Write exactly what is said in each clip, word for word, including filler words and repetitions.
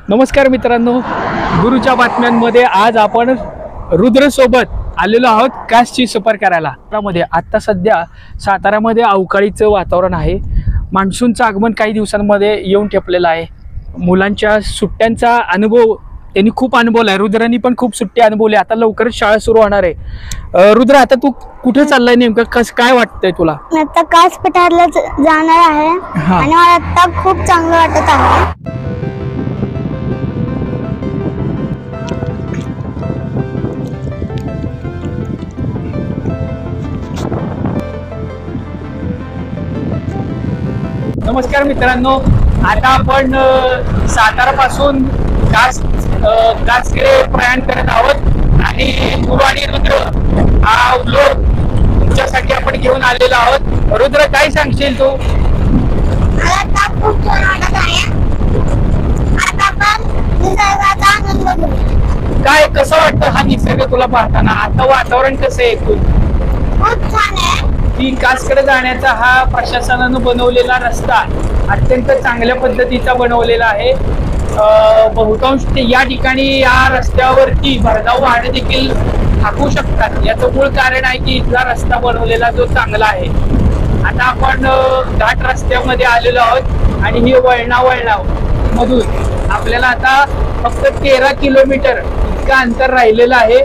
नमस्कार मित्रांनो, गुरुच्या बातम्यांमध्ये आज आपण रुद्र सोबत आलेलो आहोत कासची सफर करायला। त्यामध्ये आता सध्या साताऱ्यामध्ये अवकाळीचं वातावरण आहे। मान्सूनचं आगमन काही दिवसांमध्ये येऊन ठेपलेलं आहे। मुलांच्या सुट्ट्यांचा अनुभव त्यांनी खूप अनुभवला आहे। रुद्रांनी पण खूप सुट्टी अनुभवली। आता लवकरच शाळा सुरू होणार आहे। रुद्र, आता तू कुठे चाललाय नेमकं, कसं काय वाटतंय तुला? आता कास पठारला जाणार आहे आणि मला आता खूप चांगलं वाटत आहे। नमस्कार मित्रांनो, आता आपण सातारा पासून कास कासकडे प्रयाण करत आहोत आणि गुरु आणि रुद्र हा व्लॉग तुमच्यासाठी आपण घेऊन आलेलो आहोत। रुद्र, काय सांगशील तू? मला आता खूप छान वाटत आहे। आता आपण निसर्गाचा आनंद घेऊ। काय कसं वाटतं हा निसर्ग तुला पाहताना? आता वातावरण कसं आहे? खूप छान आहे। की कासकडे जाण्याचा हा प्रशासनानं बनवलेला रस्ता अत्यंत चांगल्या पद्धतीचा बनवलेला आहे। बहुतांश या ठिकाणी या रस्त्यावरती भरधाव वाहने देखील थांबू शकतात। याचं मूळ कारण आहे की इथला रस्ता बनवलेला जो चांगला आहे। आता आपण घाट रस्त्यामध्ये आलेलो आहोत आणि ही वळणा वळणा मधून आपल्याला आता फक्त तेरा किलोमीटर इतकं अंतर राहिलेलं आहे।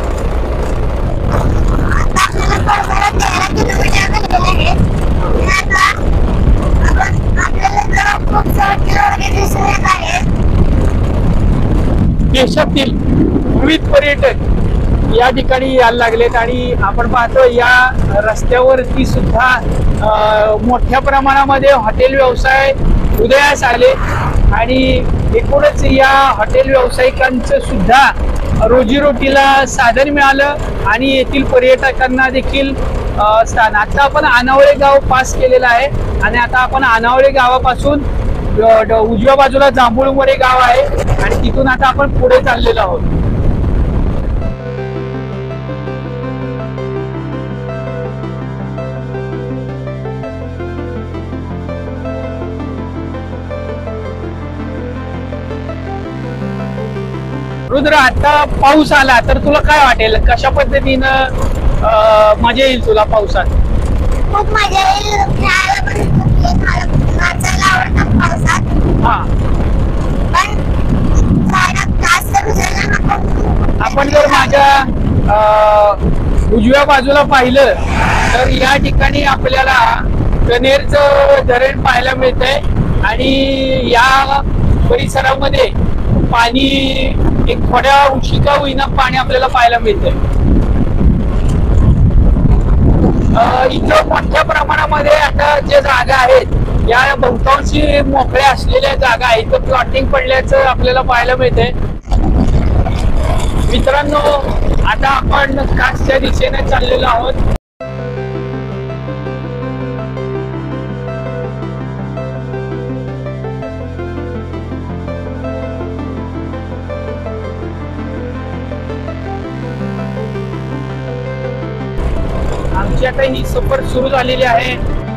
देशातील विविध पर्यटक या ठिकाणी यायला लागलेत आणि आपण पाहतो या रस्त्यावरती सुद्धा मोठ्या प्रमाणामध्ये हॉटेल व्यवसाय उदयास आले आणि एकूणच या हॉटेल व्यावसायिकांचं सुद्धा रोजीरोटीला साधन मिळालं आणि येथील पर्यटकांना देखील स्थान। आता आपण आनावळे गाव पास केलेलं आहे आणि आता आपण आनावळे गावापासून उजव्या बाजूला जांभूळमोरे गाव आहे आणि तिथून आता आपण पुढे चाललेलो आहोत। रुद्र, आता पाऊस आला तर तुला काय वाटेल? कशा पद्धतीनं मजा येईल तुला पावसात? खूप मजा येईल। हा, आपण जर माझ्या उजव्या बाजूला पाहिलं तर या ठिकाणी आपल्याला कनेरचं धरण पाहायला मिळतंय आणि या परिसरामध्ये पाणी एक थोड्या उशिका होईना पाणी आपल्याला पाहायला मिळतंय। इथं मोठ्या प्रमाणामध्ये आता ज्या जागा आहेत या बहुतांशी मोकळ्या असलेल्या जागा आहेत, इथं प्लॉटिंग पडल्याचं आपल्याला पाहायला मिळतंय। मित्रांनो, आता आपण कासच्या दिशेने चाललेलो आहोत। आमची आता ही सफर सुरू झालेली आहे।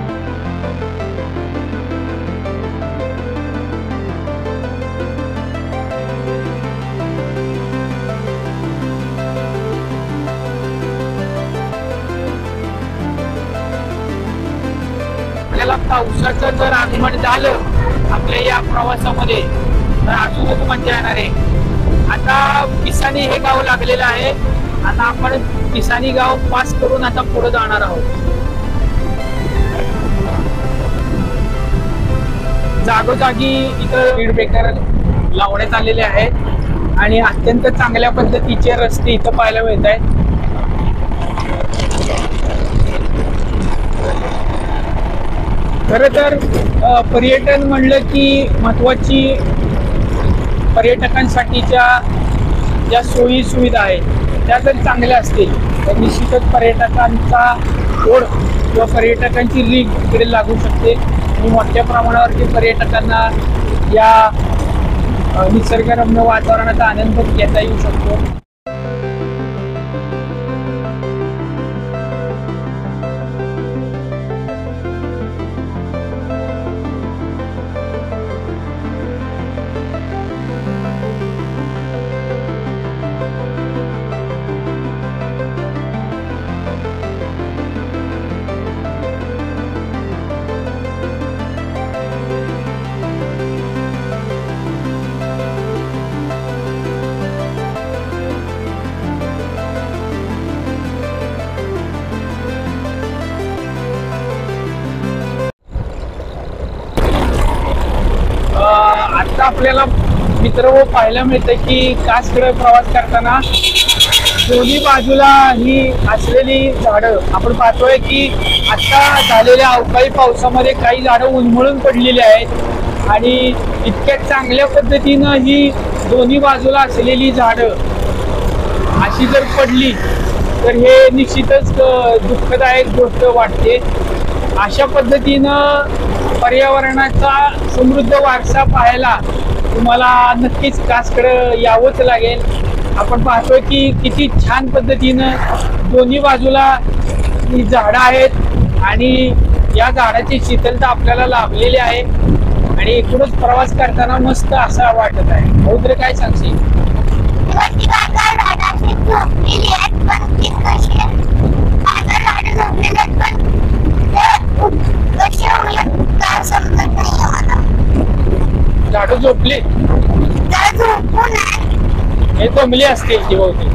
आपल्याला पावसाचं जर आगमन झालं आपल्या या प्रवासामध्ये तर अजूनच मजा येणार आहे। आता पिसानी हे गाव लागलेलं आहे। आता आपण पिसानी गाव पास करून आता पुढे जाणार आहोत। जागोजागी इथं स्पीड ब्रेकर लावण्यात आलेले आहेत आणि अत्यंत चांगल्या पद्धतीचे रस्ते इथं पाहायला मिळत आहेत। खरं तर पर्यटन म्हणलं की महत्वाची पर्यटकांसाठीच्या ज्या सोयी सुविधा आहेत त्या जर चांगल्या असतील तर निश्चितच पर्यटकांचा ओढ किंवा पर्यटकांची रीग इकडे लागू शकते आणि मोठ्या प्रमाणावरती पर्यटकांना या निसर्गरम्य वातावरणाचा आनंद घेता येऊ शकतो। आपल्याला मित्र हो पाहायला मिळतं की कासकडे प्रवास करताना दोन्ही बाजूला ही असलेली झाडं आपण पाहतोय की आता झालेल्या अवकाळी पावसामध्ये काही झाडं उन्मळून पडलेली आहेत आणि इतक्या चांगल्या पद्धतीनं ही दोन्ही बाजूला असलेली झाडं अशी जर पडली तर हे निश्चितच दुःखदायक गोष्ट वाटते. अशा पद्धतीनं पर्यावरणाचा समृद्ध वारसा पाहायला तुम्हाला नक्कीच कासकडं यावंच लागेल. आपण पाहतोय की किती छान पद्धतीनं दोन्ही बाजूला ही झाडं आहेत आणि या झाडाची शीतलता आपल्याला लाभलेली आहे आणि एकूणच प्रवास करताना मस्त असा वाटत आहे. रौद्र काय सांगशील? झाडं झोपली हे दमली असतील की बहुतेक.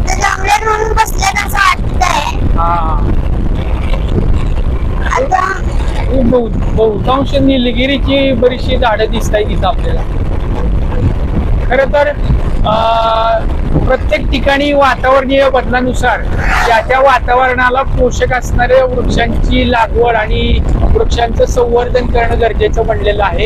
बहुतांश निलगिरीची बरीचशी झाडं दिसत आहेत तिथं आपल्याला. खर तर प्रत्येक ठिकाणी वातावरणीय बदलानुसार त्या त्या वातावरणाला पोषक असणाऱ्या वृक्षांची लागवड आणि वृक्षांचं संवर्धन करणं गरजेचं बनलेलं आहे.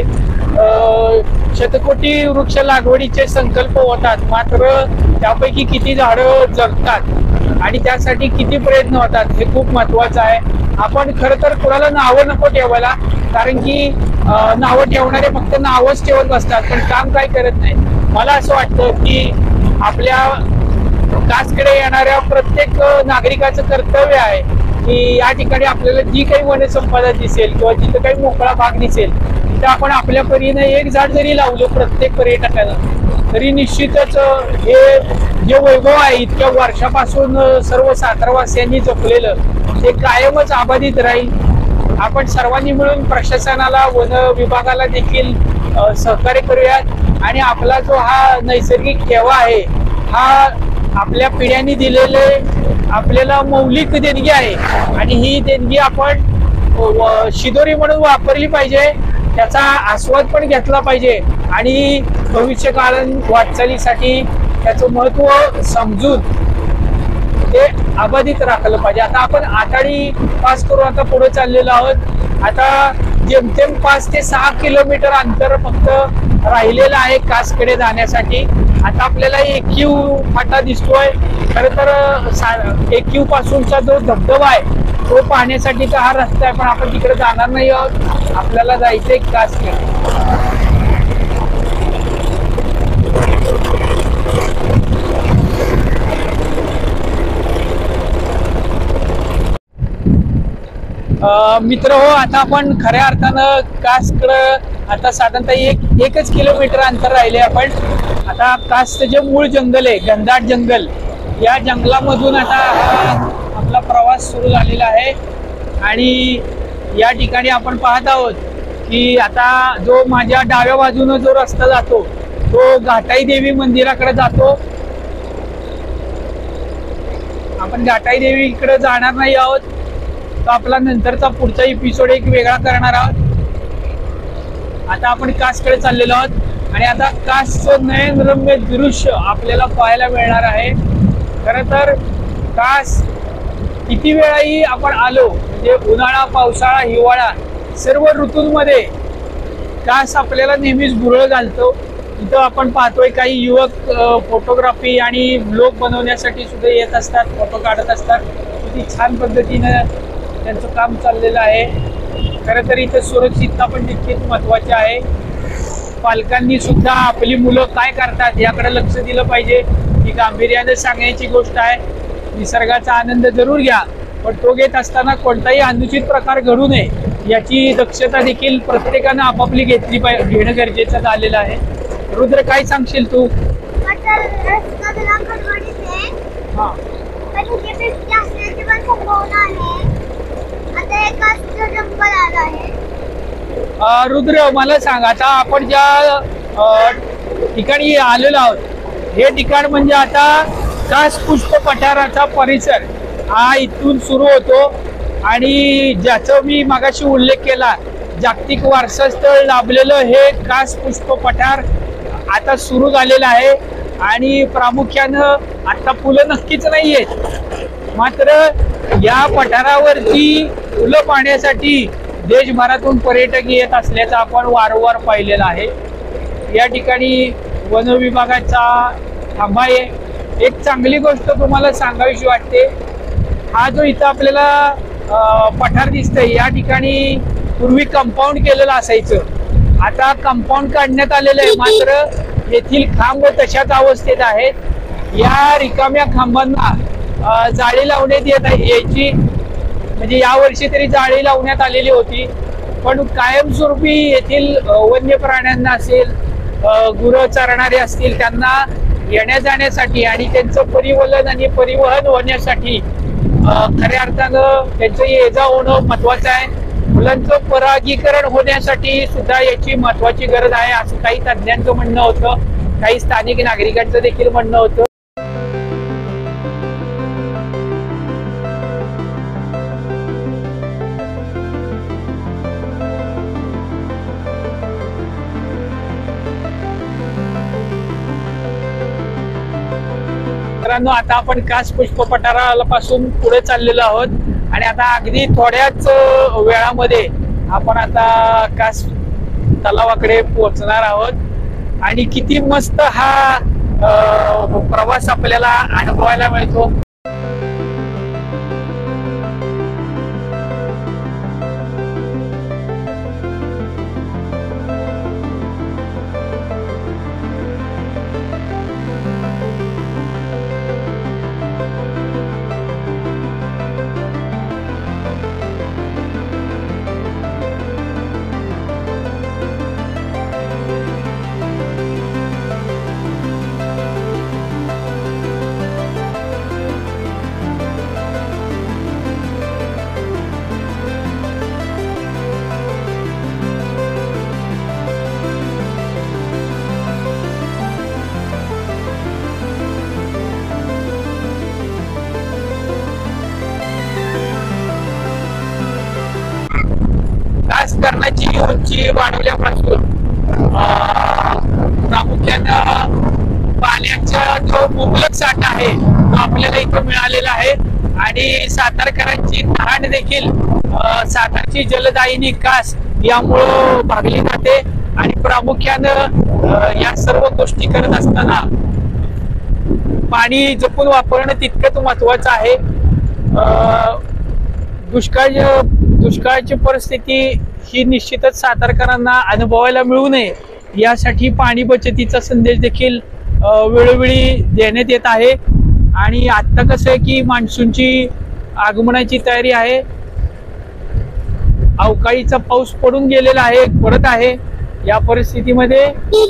शतकोटी वृक्ष लागवडीचे संकल्प होतात मात्र त्यापैकी किती झाडं जगतात आणि त्यासाठी किती प्रयत्न होतात हे खूप महत्वाचं आहे. आपण खरं तर कोणाला नावं नको ठेवायला कारण की नावं ठेवणारे फक्त नावच ठेवत बसतात पण काम काय करत नाही. मला असं वाटतं की आपल्या कासकडे येणाऱ्या प्रत्येक नागरिकाचं कर्तव्य आहे की या ठिकाणी आपल्याला जी काही वनसंपदा दिसेल किंवा जिथं काही मोकळा भाग दिसेल तिथं आपण आपल्या परीने एक झाड जरी लावलं प्रत्येक पर्यटकानं तरी निश्चितच हे जे वैभव आहे इतक्या वर्षापासून सर्व सातारावासियांनी जपलेलं ते कायमच अबाधित राहील. आपण सर्वांनी मिळून प्रशासनाला वन विभागाला देखील सहकार्य करूयात आणि आपला जो हा नैसर्गिक ठेवा आहे हा आपल्या पिढ्यांनी दिलेले आपल्याला मौलिक देणगी आहे आणि ही देणगी आपण शिदोरी म्हणून वापरली पाहिजे. त्याचा आस्वाद पण घेतला पाहिजे आणि भविष्य काळ वाटचालीसाठी त्याचं महत्व समजून ते अबाधित राखलं पाहिजे. आता आपण आषाढी पास करू आता पुढे चाललेलो आहोत. आता जेमतेम पाच ते सहा किलोमीटर अंतर फक्त राहिलेलं आहे कासकडे जाण्यासाठी. आता आपल्याला एकयू फाटा दिसतोय. खरं तर एकयू पासूनचा जो धबधबा आहे तो पाहण्यासाठी हा रस्ता आहे पण आपण तिकडे जाणार नाही आहोत. आपल्याला जायचंय कासकडे. मित्र हो आता आपण खऱ्या अर्थानं कासकडं आता साधारणतः एक एकच किलोमीटर अंतर राहिले. आपण आता कासचं जे मूळ जंगल आहे घनदाट जंगल या जंगलामधून आता आपला प्रवास सुरू झालेला आहे आणि या ठिकाणी आपण पाहत आहोत की आता जो माझ्या डाव्या बाजूने जो रस्ता जातो तो घाटाई देवी मंदिराकडे जातो. आपण घाटाई देवीकडे जाणार नाही आहोत. तो आपला नंतरचा पुढचा एपिसोड एक वेगळा करणार आहोत. आता आपण कासकडे चाललेलो आहोत आणि आता कासचं नयनरम्य दृश्य आपल्याला पाहायला मिळणार आहे. खरं तर कास किती वेळाही आपण आलो म्हणजे उन्हाळा पावसाळा हिवाळा सर्व ऋतूंमध्ये कास आपल्याला नेहमीच भुरळ घालतो. इथं आपण पाहतोय काही युवक फोटोग्राफी आणि ब्लॉग बनवण्यासाठी सुद्धा येत असतात, फोटो काढत असतात. किती छान पद्धतीनं त्यांचं काम चाललेलं आहे. खरं तर इथं सुरक्षितता पण तितकीच महत्वाची आहे. पालकांनी सुद्धा आपली मुलं काय करतात याकडे लक्ष दिलं पाहिजे. ही गांभीर्याने सांगण्याची गोष्ट आहे. निसर्गाचा आनंद जरूर घ्या पण तो घेत असताना कोणताही अनुचित प्रकार घडू नये याची दक्षता देखील प्रत्येकानं आपापली घेतली पाहिजे घेणं गरजेचं झालेलं आहे. रुद्र काय सांगशील तू? रुद्र मला सांग आता आपण ज्या ठिकाणी आलेलो आहोत हे ठिकाण म्हणजे आता कास पुष्प पठाराचा परिसर हा इथून सुरू होतो आणि ज्याचा मी मगाशी उल्लेख केला जागतिक वारसा स्थळ लाभलेलं हे कास पुष्प पठार आता सुरू झालेला आहे आणि प्रामुख्यानं आता फुलं नक्कीच नाही आहेत, मात्र या पठारावरती फुलं पाहण्यासाठी देशभरातून पर्यटक येत असल्याचं आपण वारंवार पाहिलेलं आहे। या ठिकाणी वन विभागाचा थांबा आहे। एक चांगली गोष्ट तुम्हाला सांगावीशी वाटते, हा जो इथं आपल्याला पठार दिसतंय या ठिकाणी पूर्वी कंपाऊंड केलेलं असायचं, आता कंपाऊंड काढण्यात आलेलं आहे, मात्र येथील खांब तशाच अवस्थेत आहेत। या रिकाम्या खांबांना जाळी लावण्यात येत आहे याची, म्हणजे यावर्षी तरी जाळी लावण्यात आलेली होती, पण कायमस्वरूपी येथील वन्य प्राण्यांना असेल, गुरं चरणारे असतील, त्यांना येण्या जाण्यासाठी आणि त्यांचं परिवलन आणि परिवहन होण्यासाठी खऱ्या अर्थानं त्यांचं ये जा होणं महत्वाचं आहे। मुलांचं परागीकरण होण्यासाठी सुद्धा याची महत्वाची गरज आहे असं काही तज्ञांचं म्हणणं होतं, काही स्थानिक नागरिकांचं देखील म्हणणं होतं। मित्रांनो, आता आपण कास पुष्प पठारापासून पुढे चाललेलो आहोत आणि आता अगदी थोड्याच वेळामध्ये आपण आता कास तलावाकडे पोहोचणार आहोत आणि किती मस्त हा प्रवास आपल्याला अनुभवायला मिळतो। करण्याची उंची वाढवल्यापासून प्रामुख्यानं पाण्याचा जो मुबलक साठा आहे तो आपल्याला इथं मिळालेला आहे आणि सातारकरांची तहान देखील सातारची जलदायिनी कास यामुळं भागली जाते आणि प्रामुख्यानं या सर्व गोष्टी करत असताना पाणी जपून वापरणं तितकंच महत्वाचं आहे। दुष्काळ दुष्काळाची परिस्थिती ही निश्चितच सातारकरांना अनुभवायला मिळू नये यासाठी पाणी बचतीचा संदेश देखील वेळोवेळी देण्यात येत आहे आणि आता कसं आहे की मान्सूनची आगमनाची तयारी आहे, अवकाळीचा पाऊस पडून गेलेला आहे, पडत आहे। या परिस्थितीमध्ये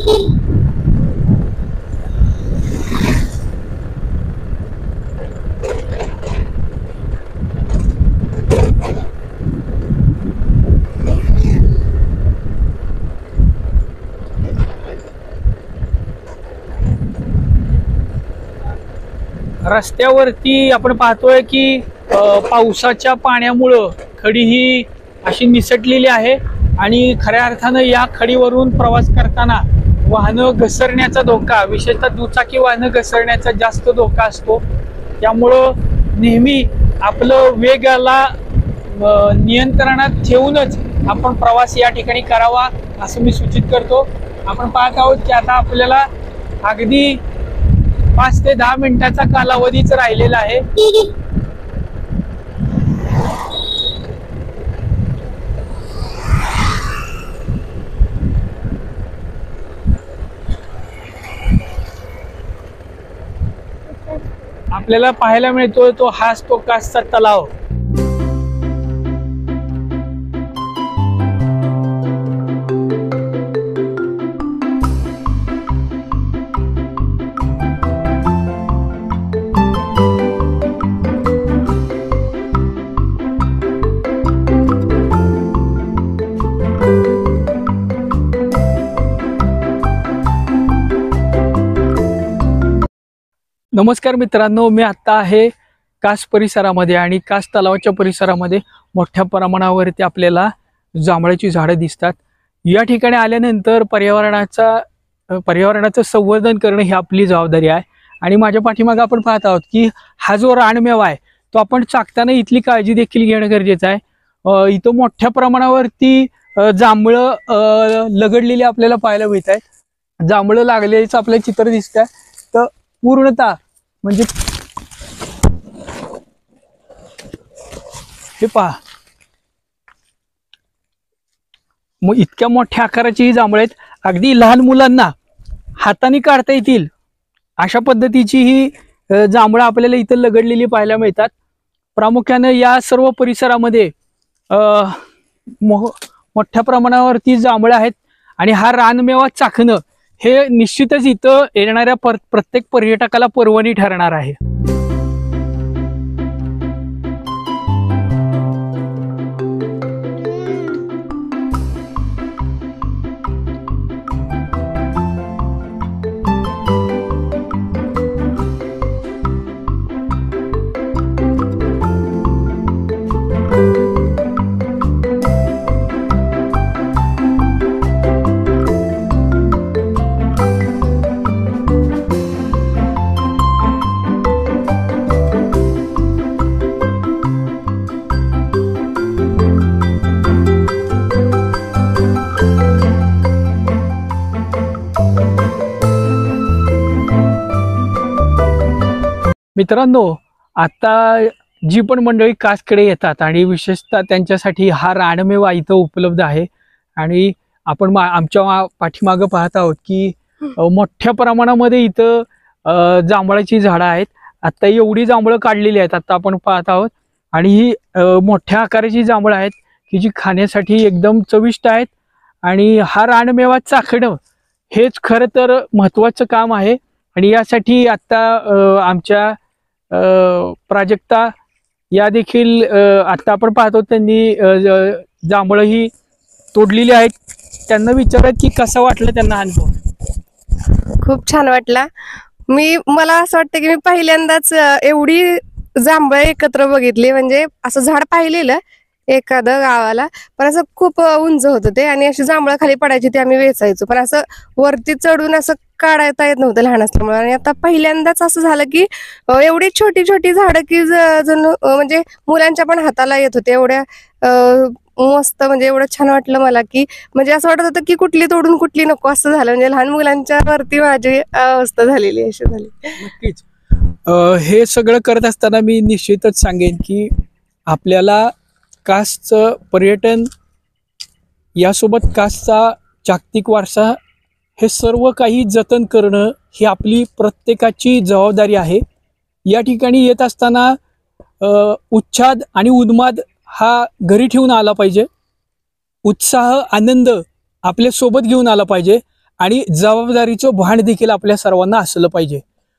रस्त्यावरती आपण पाहतोय की पावसाच्या पाण्यामुळं खडी ही अशी निसटलेली आहे आणि खऱ्या अर्थानं या खडीवरून प्रवास करताना वाहनं घसरण्याचा धोका, विशेषतः दुचाकी वाहनं घसरण्याचा जास्त धोका असतो। त्यामुळं नेहमी आपलं वेगाला नियंत्रणात ठेवूनच आपण प्रवास या ठिकाणी करावा असं मी सूचित करतो। आपण पाहत आहोत की आता आपल्याला अगदी पाच ते दहा मिनिटाचा कालावधीच राहिलेला आहे। आपल्याला पाहायला मिळतोय तो हाच तो कासचा तलाव। नमस्कार मित्रांनो, मी आता आहे कास परिसरामध्ये आणि कास तलावाच्या परिसरामध्ये मोठ्या प्रमाणावरती आपल्याला जांभळाची झाडं दिसतात। या ठिकाणी आल्यानंतर पर्यावरणाचा अ, पर्यावरणाचं संवर्धन करणं ही आपली जबाबदारी आहे. आणि माझ्या पाठीमागे आपण पाहत आहोत की हा जो रानमेवा आहे तो आपण चाकताना इथली काळजी देखील घेणं गरजेचं आहे. अ, इथं मोठ्या प्रमाणावरती अ, जांभळं अ, लगडलेली आपल्याला पाहायला मिळत आहेत. जांभळं लागलेचं आपलं चित्र दिसत आहे. तर पूर्णतः म्हणजे हे पहा, मग इतक्या मोठ्या आकाराची ही जांभळं आहेत. अगदी लहान मुलांना हाताने काढता येतील अशा पद्धतीची ही अ, जांभळं आपल्याला इथं लगडलेली पाहायला मिळतात. प्रामुख्याने या सर्व परिसरामध्ये अ, मो मोठ्या प्रमाणावरती जांभळं आहेत. आणि हा रानमेवा चाखणं हे निश्चितच इथं येणाऱ्या पर प्रत्येक पर्यटकाला पर्वणी ठरणार आहे. मित्रांनो, आता जी पण मंडळी कासकडे येतात आणि विशेषतः त्यांच्यासाठी हा रानमेवा इथं उपलब्ध आहे. आणि आपण मा आमच्या मा- पाठीमागं पाहत आहोत की अ, मोठ्या प्रमाणामध्ये इथं अ, जांभळाची झाडं आहेत. आता एवढी जांभळं काढलेली आहेत आता आपण पाहत आहोत. आणि ही अ, मोठ्या आकाराची जांभळं आहेत की जी खाण्यासाठी एकदम चविष्ट आहेत. आणि हा रानमेवा चाखणं हेच खरं तर महत्त्वाचं काम आहे. आणि यासाठी आता अ, आमच्या अ, प्राजक्ता या देखील अ, आता आपण पाहतो त्यांनी अ, ज- जांभळं ही तोडलेली आहेत. त्यांना विचारत की कसं वाटलं त्यांना अनुभव. खूप छान वाटला. मी मला असं वाटतं की मी पहिल्यांदाच अ, एवढी जांभळं एकत्र बघितली. म्हणजे असं झाड पाहिलेलं एखादं गावाला, पण असं खूप अ, उंच होतं ते आणि अशी जांभळं खाली पडायची ती आम्ही वेचायचो, पण असं वरती चढून असं काढता येत नव्हतं लहान असल्यामुळे. आणि आता पहिल्यांदाच असं झालं की अ, एवढी छोटी छोटी झाडं की ज- जणू अ, म्हणजे मुलांच्या पण हाताला येत होते एवढ्या अ, मस्त. म्हणजे एवढं छान वाटलं मला की म्हणजे असं वाटत होतं की कुठली तोडून कुठली नको असं झालं. म्हणजे लहान मुलांच्या वरती माझी अवस्था झालेली अशी झाली. नक्कीच. अ, हे सगळं करत असताना मी निश्चितच सांगेन की आपल्याला कासचं पर्यटन यासोबत कासचा जागतिक वारसा हे सर्व काही जतन करणं ही आपली प्रत्येकाची जबाबदारी आहे. या ठिकाणी येत असताना अ, उच्छाद आणि उन्माद हा घरी ठेवून आला पाहिजे. उत्साह आनंद आपल्या सोबत घेऊन आला पाहिजे. आणि जबाबदारीचं भान देखील आपल्या सर्वांना असलं पाहिजे.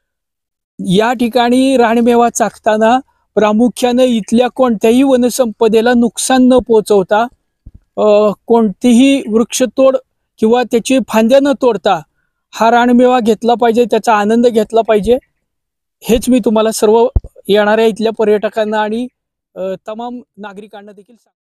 या ठिकाणी रानमेवा चाखताना प्रामुख्याने इथल्या कोणत्याही वनसंपदेला नुकसान न पोहोचवता अ, कोणतीही वृक्षतोड किंवा त्याची फांद्या न तोडता हा रानमेवा घेतला पाहिजे, त्याचा आनंद घेतला पाहिजे. हेच मी तुम्हाला सर्व येणाऱ्या इथल्या पर्यटकांना आणि अ, तमाम नागरिकांना देखील सांगतो.